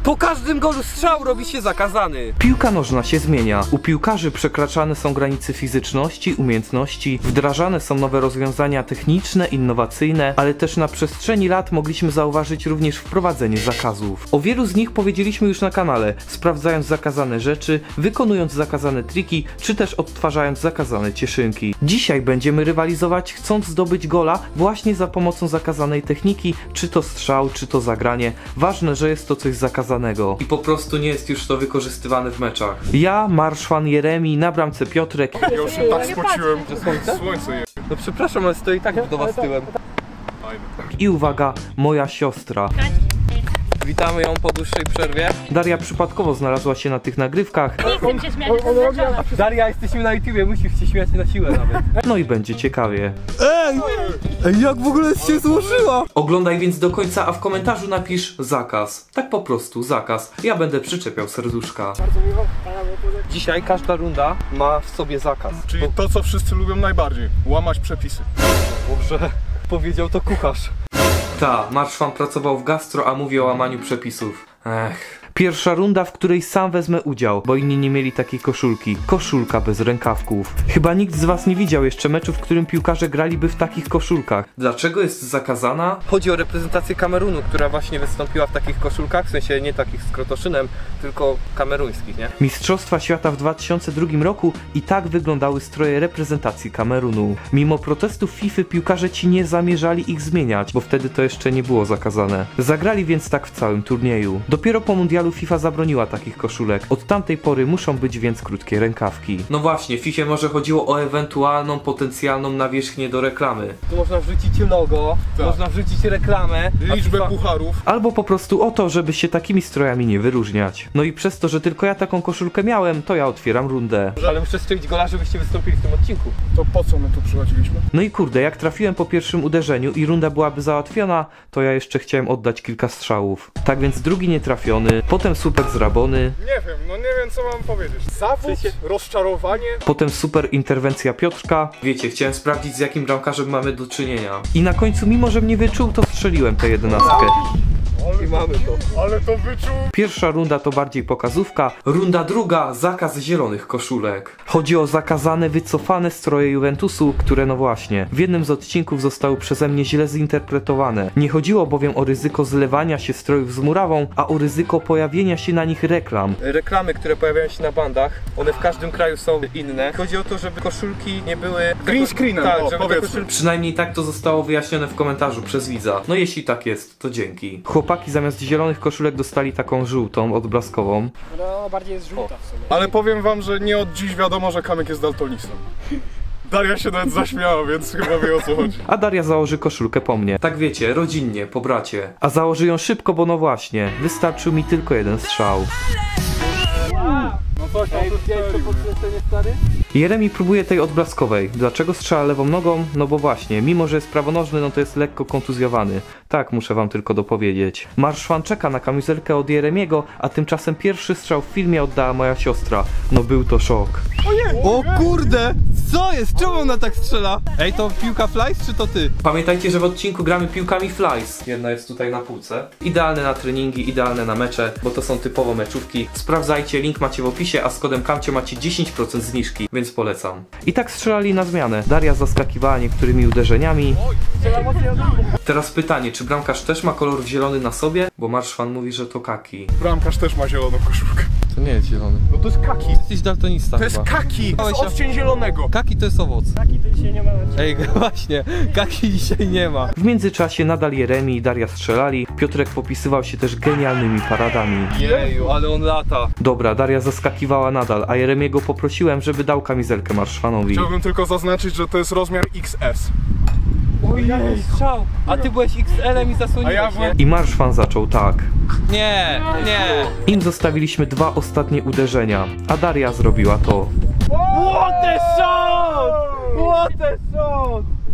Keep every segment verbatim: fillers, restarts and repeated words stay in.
Po każdym golu strzał robi się zakazany. Piłka nożna się zmienia. U piłkarzy przekraczane są granice fizyczności, umiejętności, wdrażane są nowe rozwiązania techniczne, innowacyjne, ale też na przestrzeni lat mogliśmy zauważyć również wprowadzenie zakazów. O wielu z nich powiedzieliśmy już na kanale, sprawdzając zakazane rzeczy, wykonując zakazane triki, czy też odtwarzając zakazane cieszynki. Dzisiaj będziemy rywalizować, chcąc zdobyć gola właśnie za pomocą zakazanej techniki, czy to strzał, czy to zagranie. Ważne, że jest to coś zakazanego. I po prostu nie jest już to wykorzystywane w meczach. Ja, Marszwan, Jeremi, na bramce Piotrek. Ja już się tak spociłem, że słońce, słońce je. No przepraszam, ale stoi tak do was tyłem. I uwaga, moja siostra. Witamy ją po dłuższej przerwie. Daria przypadkowo znalazła się na tych nagrywkach. Nie chcę się śmiać, jestem zmęczona. Daria, jesteśmy na YouTubie, musisz się śmiać na siłę nawet. No i będzie ciekawie. Ej! Ej, jak w ogóle się złożyła? Oglądaj więc do końca, a w komentarzu napisz zakaz. Tak po prostu, zakaz. Ja będę przyczepiał serduszka. Dzisiaj każda runda ma w sobie zakaz. Czyli to, co wszyscy lubią najbardziej. Łamać przepisy. Boże, powiedział to kucharz. Ta, Marszwan pracował w gastro, a mówi o łamaniu przepisów. Ech. Pierwsza runda, w której sam wezmę udział, bo inni nie mieli takiej koszulki. Koszulka bez rękawków. Chyba nikt z was nie widział jeszcze meczu, w którym piłkarze graliby w takich koszulkach. Dlaczego jest zakazana? Chodzi o reprezentację Kamerunu, która właśnie wystąpiła w takich koszulkach, w sensie nie takich z krotoszynem, tylko kameruńskich, nie? Mistrzostwa Świata w dwa tysiące drugim roku i tak wyglądały stroje reprezentacji Kamerunu. Mimo protestów FIFA piłkarze ci nie zamierzali ich zmieniać, bo wtedy to jeszcze nie było zakazane. Zagrali więc tak w całym turnieju. Dopiero po mundialu FIFA zabroniła takich koszulek. Od tamtej pory muszą być więc krótkie rękawki. No właśnie, FIFA może chodziło o ewentualną, potencjalną nawierzchnię do reklamy. Tu można wrzucić logo, tak. Można wrzucić reklamę. Liczbę FIFA... pucharów. Albo po prostu o to, żeby się takimi strojami nie wyróżniać. No i przez to, że tylko ja taką koszulkę miałem, to ja otwieram rundę. Ale muszę strzelić gola, żebyście wystąpili w tym odcinku. To po co my tu przychodziliśmy? No i kurde, jak trafiłem po pierwszym uderzeniu i runda byłaby załatwiona, to ja jeszcze chciałem oddać kilka strzałów. Tak więc drugi nietrafiony, potem super z Rabony, Nie wiem, no nie wiem co mam powiedzieć. Zawód, rozczarowanie. potem super interwencja Piotrka. Wiecie, chciałem sprawdzić, z jakim bramkarzem mamy do czynienia. I na końcu, mimo że mnie wyczuł, to strzeliłem tę jedenastkę. I mamy to. Ale to wyczuł. Pierwsza runda to bardziej pokazówka, runda druga zakaz zielonych koszulek. Chodzi o zakazane, wycofane stroje Juventusu, które no właśnie, w jednym z odcinków zostały przeze mnie źle zinterpretowane. Nie chodziło bowiem o ryzyko zlewania się strojów z murawą, a o ryzyko pojawienia się na nich reklam. Reklamy, które pojawiają się na bandach, one w każdym kraju są inne. Chodzi o to, żeby koszulki nie były... Green screenem, tak, o, żeby te powiedzmy. koszulki... Przynajmniej tak to zostało wyjaśnione w komentarzu przez widza. No jeśli tak jest, to dzięki. Chłopaki zamiast zielonych koszulek dostali taką żółtą, odblaskową. No, bardziej jest żółta w sumie. Ale powiem wam, że nie od dziś wiadomo, że Kamyk jest daltonistą. Daria się nawet zaśmiała, więc chyba wie o co chodzi. A Daria założy koszulkę po mnie. Tak wiecie, rodzinnie, po bracie. A założy ją szybko, bo no właśnie, wystarczył mi tylko jeden strzał. No coś tam tu to podkręcenie, stary? Jeremi próbuje tej odblaskowej. Dlaczego strzela lewą nogą? No bo właśnie, mimo że jest prawonożny, no to jest lekko kontuzjowany. Tak, muszę wam tylko dopowiedzieć. Marszwan czeka na kamizelkę od Jeremiego, a tymczasem pierwszy strzał w filmie oddała moja siostra. No był to szok. O kurde! Co jest? Czemu ona tak strzela? Ej, to piłka Flies, czy to ty? Pamiętajcie, że w odcinku gramy piłkami Flies. Jedna jest tutaj na półce. Idealne na treningi, idealne na mecze, bo to są typowo meczówki. Sprawdzajcie, link macie w opisie, a z kodem Kamcio macie dziesięć procent zniżki, więc polecam. I tak strzelali na zmianę. Daria zaskakiwała niektórymi uderzeniami. Teraz pytanie, czy bramkarz też ma kolor zielony na sobie? Bo Marszwan mówi, że to kaki. Bramkarz też ma zieloną koszulkę. To nie jest zielony. No to jest kaki. Jesteś daltonista To jest chyba. kaki. To jest Się- odcień zielonego. Kaki to jest owoc. Taki to dzisiaj nie ma na ciebie. Ej, właśnie, kaki dzisiaj nie ma. W międzyczasie nadal Jeremi i Daria strzelali. Piotrek popisywał się też genialnymi paradami. Jeju, ale on lata. Dobra, Daria zaskakiwała nadal, a Jeremiego poprosiłem, żeby dał kamizelkę Marszwanowi. Chciałbym tylko zaznaczyć, że to jest rozmiar X S. Ojej, strzał. A ty byłeś X L-em i zasłoniłeś, A ja byłem- I Marszwan zaczął tak. Nie, nie. Im zostawiliśmy dwa ostatnie uderzenia, a Daria zrobiła to. What a shot! What a shot!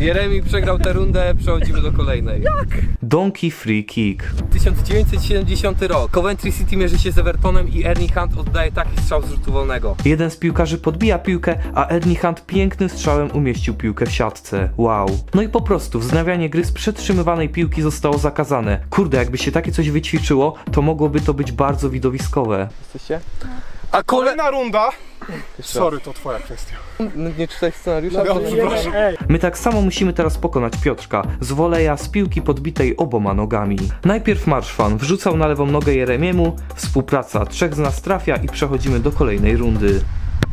Jeremi przegrał tę rundę, przechodzimy do kolejnej. Donkey Free Kick. tysiąc dziewięćset siedemdziesiąty rok. Coventry City mierzy się z Evertonem i Ernie Hunt oddaje taki strzał z rzutu wolnego. Jeden z piłkarzy podbija piłkę, a Ernie Hunt pięknym strzałem umieścił piłkę w siatce. Wow. No i po prostu wznawianie gry z przetrzymywanej piłki zostało zakazane. Kurde, jakby się takie coś wyćwiczyło, to mogłoby to być bardzo widowiskowe. Jesteście? A kole... Kolejna runda. Sorry, to twoja kwestia. Nie czytaj scenariusza? No, to- przepraszam. Ej, My tak samo musimy teraz pokonać Piotrka z woleja z piłki podbitej oboma nogami. Najpierw Marszwan wrzucał na lewą nogę Jeremiemu, współpraca, trzech z nas trafia i przechodzimy do kolejnej rundy.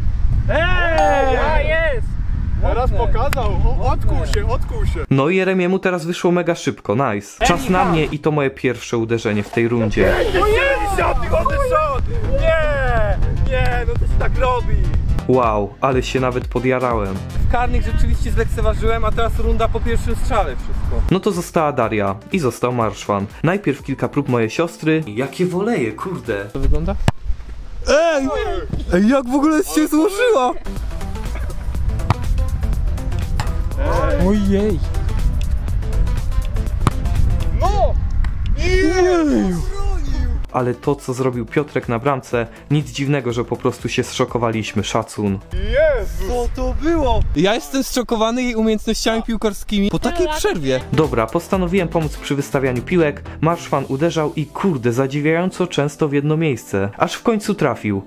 a jest! Teraz pokazał. O, odkuł się, odkuł się. No i Jeremiemu teraz wyszło mega szybko, nice. Czas na mnie i to moje pierwsze uderzenie w tej rundzie. Nie! Nie, no to się tak robi! Wow, ale się nawet podjarałem. W karnych rzeczywiście zlekceważyłem, a teraz runda po pierwszym strzale wszystko. No to została Daria i został Marszwan. Najpierw kilka prób mojej siostry. Jakie woleje, kurde. To wygląda? Ej! Ej, jak w ogóle się złożyła! Ojej! No! Ale to, co zrobił Piotrek na bramce, nic dziwnego, że po prostu się zszokowaliśmy, szacun. Jezus! Co to było? Ja jestem zszokowany jej umiejętnościami piłkarskimi po takiej przerwie. Dobra, postanowiłem pomóc przy wystawianiu piłek, Marszwan uderzał i kurde, zadziwiająco często w jedno miejsce. Aż w końcu trafił.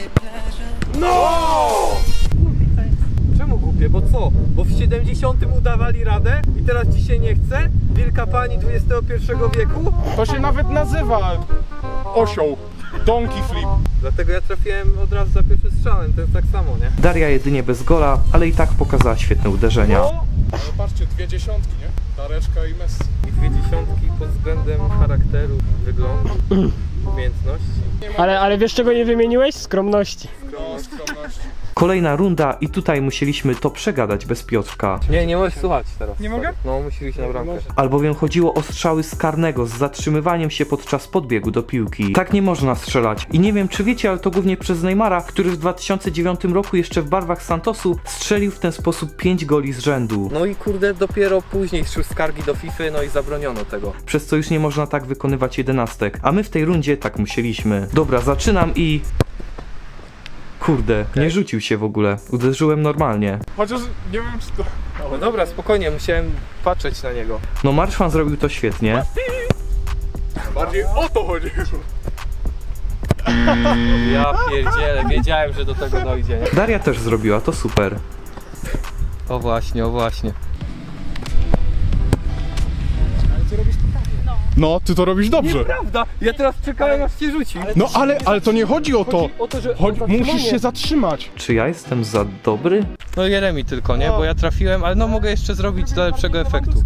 Czemu głupie? Bo co? Bo w siedemdziesiątym udawali radę i teraz dzisiaj nie chce? Wielka pani dwudziestego pierwszego wieku? To się nawet nazywa osioł. Donkey flip. Dlatego ja trafiłem od razu za pierwszym strzałem, to jest tak samo, nie? Daria jedynie bez gola, ale i tak pokazała świetne uderzenia. Ale patrzcie, dwie dziesiątki, nie? Dareczka i Messi. I dwie dziesiątki pod względem charakteru, wyglądu, umiejętności. Ale, ale wiesz czego nie wymieniłeś? Skromności. No, skromność. Kolejna runda i tutaj musieliśmy to przegadać bez Piotrka. Nie, nie możesz słuchać teraz. Nie mogę? No, musisz iść na bramkę. Albowiem chodziło o strzały z karnego z zatrzymywaniem się podczas podbiegu do piłki. Tak nie można strzelać. I nie wiem czy wiecie, ale to głównie przez Neymara, który w dwa tysiące dziewiątym roku jeszcze w barwach Santosu strzelił w ten sposób pięć goli z rzędu. No i kurde, dopiero później szły skargi do FIFA, no i zabroniono tego. Przez co już nie można tak wykonywać jedenastek. A my w tej rundzie tak musieliśmy. Dobra, zaczynam i... Kurde, nie rzucił się w ogóle. Uderzyłem normalnie. Chociaż nie wiem czy to... No dobra, spokojnie, musiałem patrzeć na niego. No Marszwan zrobił to świetnie. Bardziej o to chodziło. Ja pierdzielę, wiedziałem, że do tego dojdzie, nie? Daria też zrobiła, to super. O właśnie, o właśnie. Ale ty robisz to tak. No, ty to robisz dobrze. Nieprawda! Ja teraz czekałem aż cię rzuci. No ale, ale to nie chodzi o to. Chodzi o to, że Chodzi, zatrzymanie. musisz się zatrzymać. Czy ja jestem za dobry? No Jeremi tylko, nie? Bo ja trafiłem, ale no mogę jeszcze zrobić do lepszego efektu.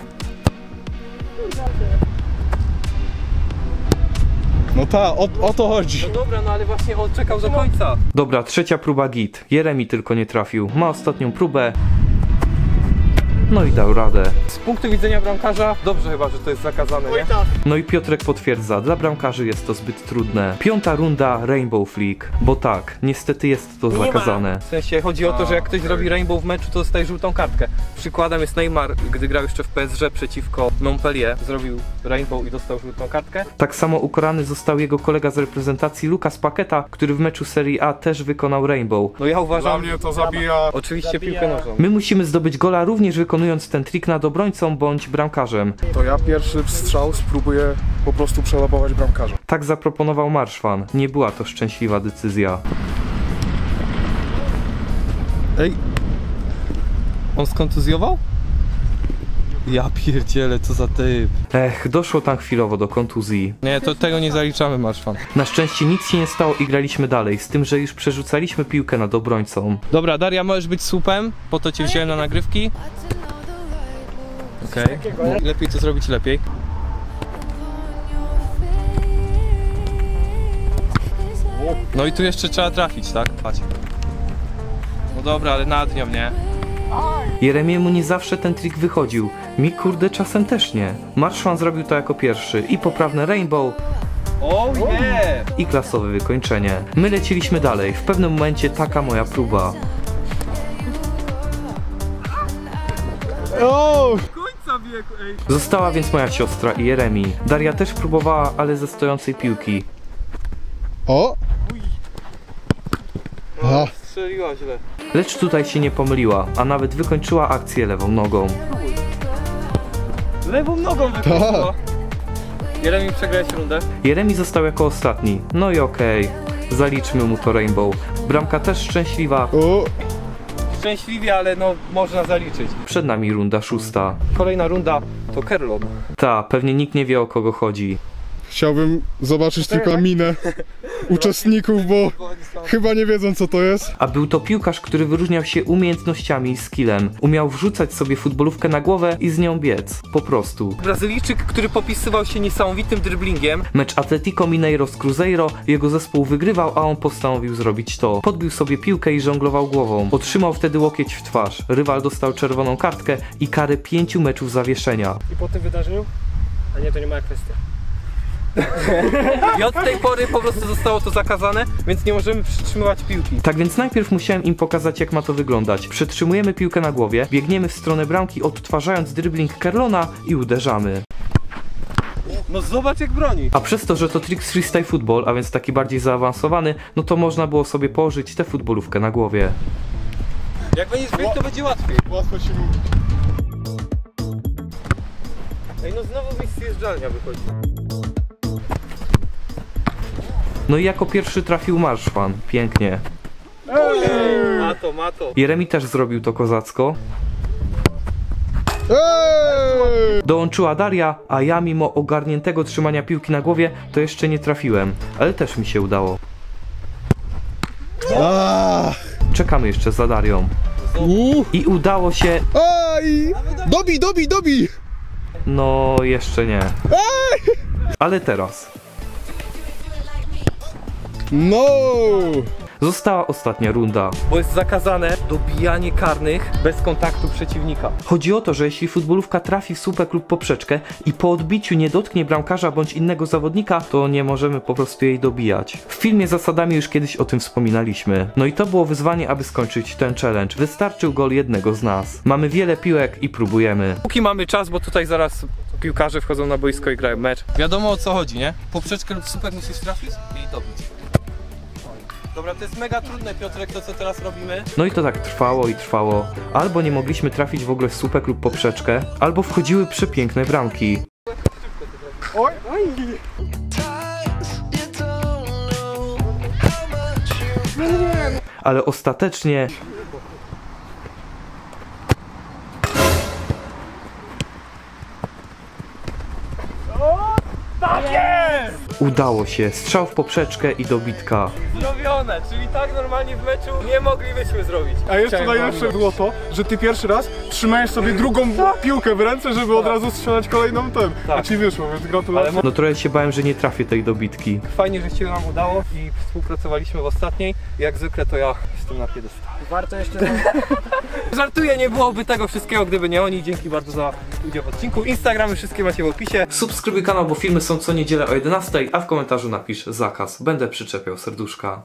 No ta, o, o to chodzi. No dobra, no ale właśnie on czekał do końca. Dobra, trzecia próba git. Jeremi tylko nie trafił. Ma ostatnią próbę. No i dał radę. Z punktu widzenia bramkarza, dobrze chyba, że to jest zakazane, nie? No i Piotrek potwierdza, dla bramkarzy jest to zbyt trudne. Piąta runda Rainbow Flick. Bo tak, niestety jest to zakazane. W sensie chodzi o to, że jak ktoś zrobi rainbow w meczu, to dostaje żółtą kartkę. Przykładem jest Neymar, gdy grał jeszcze w P S G przeciwko Montpellier. Zrobił rainbow i dostał żółtą kartkę. Tak samo ukarany został jego kolega z reprezentacji Lucas Paqueta, który w meczu Serie A też wykonał Rainbow. No ja Dla uważam, mnie to zabija. oczywiście Zabija. piłkę nożą. My musimy zdobyć gola również wykonując ten trik nad obrońcą bądź bramkarzem. To ja pierwszy strzał spróbuję po prostu przelobować bramkarza. Tak zaproponował Marszwan. Nie była to szczęśliwa decyzja. Ej! On skontuzjował? Ja pierdzielę, co za typ. Ech, doszło tam chwilowo do kontuzji. Nie, to tego nie zaliczamy, Marszwan. Na szczęście nic się nie stało i graliśmy dalej, z tym, że już przerzucaliśmy piłkę nad obrońcą. Dobra, Daria, możesz być słupem, po to cię wziąłem na nagrywki. Okej. Okay. Lepiej to zrobić lepiej. No i tu jeszcze trzeba trafić, tak? Patrz. No dobra, ale nad nią, nie? Jeremiemu nie zawsze ten trik wychodził. Mi kurde czasem też nie. Marszwan zrobił to jako pierwszy i poprawne rainbow O nie! i klasowe wykończenie. My leciliśmy dalej, w pewnym momencie taka moja próba. O! Została więc moja siostra i Jeremi. Daria też próbowała, ale ze stojącej piłki. O! Aha. Strzeliła źle. Lecz tutaj się nie pomyliła, a nawet wykończyła akcję lewą nogą. Lewą nogą wykończyła. Jeremi, przegrałeś rundę. Jeremi został jako ostatni. No i okej. Zaliczmy mu to Rainbow. Bramka też szczęśliwa. O! Szczęśliwie, ale no można zaliczyć. Przed nami runda szósta. Kolejna runda to Kerlon. Ta, pewnie nikt nie wie o kogo chodzi. Chciałbym zobaczyć tylko minę uczestników, bo chyba nie wiedzą co to jest. A był to piłkarz, który wyróżniał się umiejętnościami i skillem. Umiał wrzucać sobie futbolówkę na głowę i z nią biec. Po prostu. Brazylijczyk, który popisywał się niesamowitym dribblingiem. Mecz Atletico Mineiro z Cruzeiro, jego zespół wygrywał, a on postanowił zrobić to. Podbił sobie piłkę i żonglował głową. Otrzymał wtedy łokieć w twarz. Rywal dostał czerwoną kartkę i karę pięciu meczów zawieszenia. I po tym wydarzeniu? A nie, to nie moja kwestia. I od tej pory po prostu zostało to zakazane, więc nie możemy przytrzymywać piłki. Tak więc najpierw musiałem im pokazać, jak ma to wyglądać. Przytrzymujemy piłkę na głowie, biegniemy w stronę bramki, odtwarzając dribbling Kerlona i uderzamy. No zobacz jak broni. A przez to, że to trik z freestyle football, a więc taki bardziej zaawansowany, no to można było sobie położyć tę futbolówkę na głowie. Jak będziesz biegł, to będzie łatwiej. Łatwo się mówi. Ej, no znowu mi zjeżdżalnia wychodzi. No i jako pierwszy trafił Marszwan. Pięknie. Mato, mato. Jeremi też zrobił to kozacko. Ej! Dołączyła Daria, a ja mimo ogarniętego trzymania piłki na głowie to jeszcze nie trafiłem. Ale też mi się udało. Ach! Czekamy jeszcze za Darią. Uh! I udało się... Aj! Dobij, dobij, dobij! No jeszcze nie. Ale teraz. No! Została ostatnia runda. Bo jest zakazane dobijanie karnych bez kontaktu przeciwnika. Chodzi o to, że jeśli futbolówka trafi w słupek lub poprzeczkę i po odbiciu nie dotknie bramkarza bądź innego zawodnika, to nie możemy po prostu jej dobijać. W filmie Zasadami już kiedyś o tym wspominaliśmy. No i to było wyzwanie, aby skończyć ten challenge. Wystarczył gol jednego z nas. Mamy wiele piłek i próbujemy. Póki mamy czas, bo tutaj zaraz piłkarze wchodzą na boisko i grają mecz. Wiadomo o co chodzi, nie? Poprzeczkę lub słupek musisz trafić i dobić. Dobra, to jest mega trudne, Piotrek, to co teraz robimy. No i to tak trwało i trwało. Albo nie mogliśmy trafić w ogóle w słupek lub poprzeczkę, albo wchodziły przepiękne bramki. Oj! Ale ostatecznie... Udało się. Strzał w poprzeczkę i dobitka. Zrobione, czyli tak normalnie w meczu nie moglibyśmy zrobić. A jeszcze Chciałem najlepsze było to, że ty pierwszy raz trzymałeś sobie drugą piłkę w ręce, żeby od razu strzelać kolejną ten. A ci wyszło, więc gratulacje. No trochę się bałem, że nie trafię tej dobitki. Fajnie, że się nam udało i współpracowaliśmy w ostatniej. Jak zwykle to ja jestem na piedestale. Warto jeszcze... Żartuję, nie byłoby tego wszystkiego, gdyby nie oni. Dzięki bardzo za udział w odcinku. Instagramy wszystkie macie w opisie. Subskrybuj kanał, bo filmy są co niedzielę o jedenastej, a w komentarzu napisz zakaz. Będę przyczepiał serduszka.